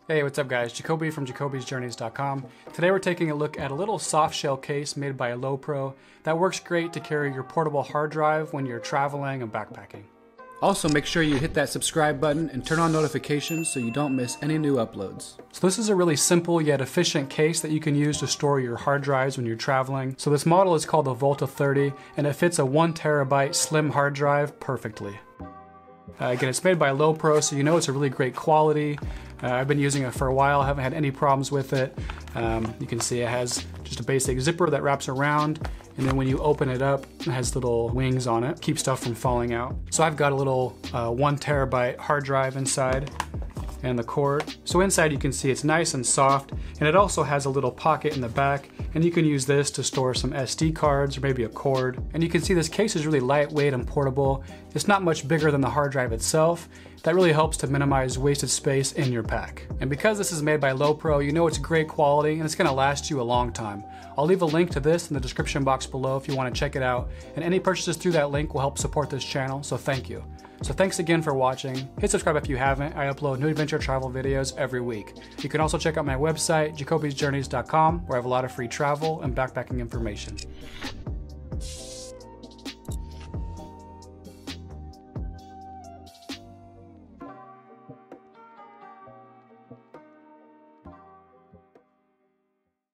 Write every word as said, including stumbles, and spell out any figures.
Hey, what's up guys? Jacoby from jacobys journeys dot com. Today we're taking a look at a little soft shell case made by Lowepro that works great to carry your portable hard drive when you're traveling and backpacking. Also, make sure you hit that subscribe button and turn on notifications so you don't miss any new uploads. So this is a really simple yet efficient case that you can use to store your hard drives when you're traveling. So this model is called the Volta thirty and it fits a one terabyte slim hard drive perfectly. Uh, again, it's made by Lowepro, so you know it's a really great quality. Uh, I've been using it for a while, haven't had any problems with it. Um, you can see it has just a basic zipper that wraps around, and then when you open it up, it has little wings on it, keep stuff from falling out. So I've got a little uh, one terabyte hard drive inside, and the cord. So inside you can see it's nice and soft, and it also has a little pocket in the back, and you can use this to store some S D cards or maybe a cord. And you can see this case is really lightweight and portable. It's not much bigger than the hard drive itself. That really helps to minimize wasted space in your pack. And because this is made by Lowepro, you know it's great quality and it's gonna last you a long time. I'll leave a link to this in the description box below if you wanna check it out, and any purchases through that link will help support this channel, so thank you. So thanks again for watching. Hit subscribe if you haven't. I upload new adventure travel videos every week. You can also check out my website, jacobys journeys dot com, where I have a lot of free travel and backpacking information.